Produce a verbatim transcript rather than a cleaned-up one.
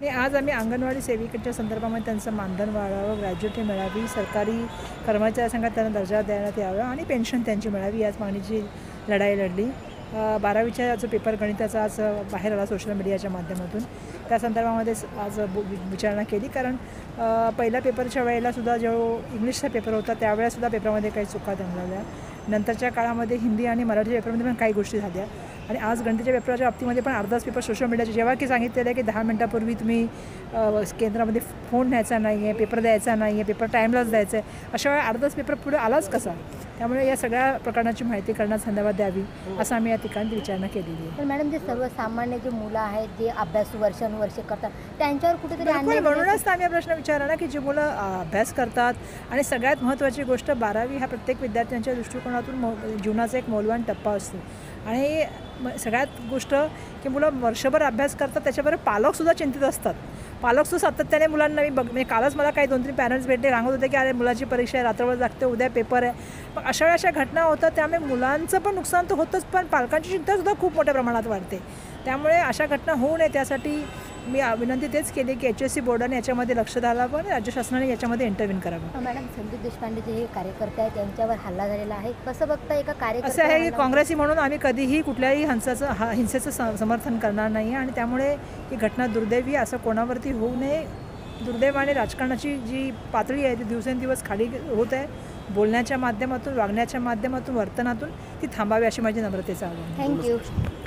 हे आज आम्ही अंगणवाडी सेविकेच्या संदर्भामध्ये त्यांचं मानधन वाढावं, ग्रॅज्युटी मिळावी, सरकारी कर्मचारी संघात त्यांना दर्जा देण्यात यावा आणि पेन्शन त्यांची मिळावी याच मागणीची लढाई लढली. बारावीच्या जो पेपर गणिताचा आज बाहेर आला सोशल मीडियाच्या माध्यमातून, त्या संदर्भामध्ये आज विचारणा केली. कारण पहिल्या पेपरच्या वेळेलासुद्धा जो इंग्लिशचा पेपर होता त्यावेळेसुद्धा पेपरमध्ये काही चुका जमलेल्या. नंतरच्या काळामध्ये हिंदी आणि मराठी पेपरमध्ये पण काही गोष्टी झाल्या आणि आज गणिताच्या पेपराच्या बाबतीमध्ये पण अर्धाच पेपर सोशल मीडियाचे जेव्हा की सांगितलेलं आहे की दहा मिनटापूर्वी तुम्ही केंद्रामध्ये फोन न्यायचा नाही आहे, पेपर द्यायचा नाही आहे, पेपर टाईमलाच द्यायचा आहे, अशा वेळा अर्धाच पेपर पुढे आलाच कसा. त्यामुळे या सगळ्या प्रकरणाची माहिती करण्यासंदर्भात द्यावी असं आम्ही या ठिकाणी विचारणा केलेली आहे. पण मॅडम, जे सर्वसामान्य जे मुलं आहेत जे अभ्यास वर्षानुवर्षे करतात त्यांच्यावर कुठेतरी अन्याय. म्हणूनच आम्ही हा प्रश्न विचारला ना की जे मुलं अभ्यास करतात आणि सगळ्यात महत्त्वाची गोष्ट बारावी हा प्रत्येक विद्यार्थ्यांच्या दृष्टिकोनातून मौ जीवनाचा एक मौल्यवान टप्पा असतो आणि सगळ्यात गोष्ट की मुलं वर्षभर अभ्यास करतात त्याच्याबरोबर पालकसुद्धा चिंतित असतात. पालकसुद्धा सातत्याने मुलांना मी बघ म्हणजे कालच मला काही दोन तीन पॅरेंट्स भेटले, सांगत होते की अरे मुलाची परीक्षा आहे, रात्रभर जागते, उद्या पेपर आहे. मग अशा वेळी अशा घटना होतात त्यामुळे मुलांचं पण नुकसान तर होतंच पण पालकांची चिंतासुद्धा खूप मोठ्या प्रमाणात वाढते. त्यामुळे अशा घटना होऊ नये त्यासाठी मी विनंती तेच केली की एच एस सी बोर्डाने याच्यामध्ये लक्ष द्यायला पण राज्य शासनाने याच्यामध्ये इंटरव्ह्यू करावं. मॅडम, संदीप देशपांडे जे हे कार्यकर्ते आहेत त्यांच्यावर हल्ला झालेला आहे, कसं बघता? एका कार्यकर्ते असं आहे की काँग्रेसी म्हणून आम्ही कधीही कुठल्याही हिंसाचं हा हिंसेचं समर्थन करणार नाही आणि त्यामुळे ही घटना दुर्दैवी असं कोणावरती होऊ नये. दुर्दैवाने राजकारणाची जी पातळी आहे ती दिवसेंदिवस खाली होत आहे. बोलण्याच्या माध्यमातून, वागण्याच्या माध्यमातून, वर्तनातून ती थांबावी अशी माझी नम्रतेचं आव्हान. थँक्यू.